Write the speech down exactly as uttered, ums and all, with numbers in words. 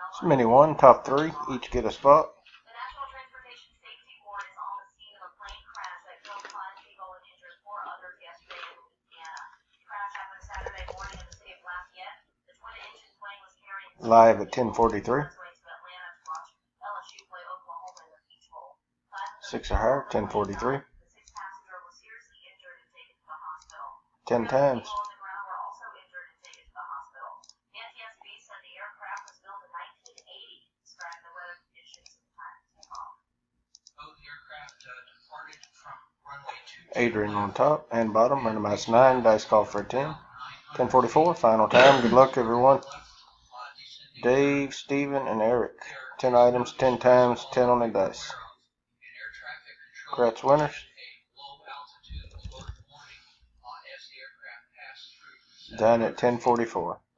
It's mini one, top three, each get a spot. The National Transportation Safety Board is on the scene of a plane crash that killed five people and injured four others yesterday in Louisiana. The crash happened Saturday morning in the city of Lafayette. The twin-engine plane was carrying Live at ten forty-three. Six of her, ten forty-three. The sixth passenger was seriously injured and taken to the hospital. Ten times. People on the ground were also injured and taken to the hospital. The N T S B said the aircraft was built in nineteen eighty, describing the weather conditions at the time of takeoff. Both aircraft uh, departed from runway two. Adrian on top and bottom, randomized nine, dice call for a ten. ten forty-four, final time. Good luck, everyone. Dave, Steven, and Eric. ten items, ten times, ten on the dice. Congrats, winners. Done at ten forty-four.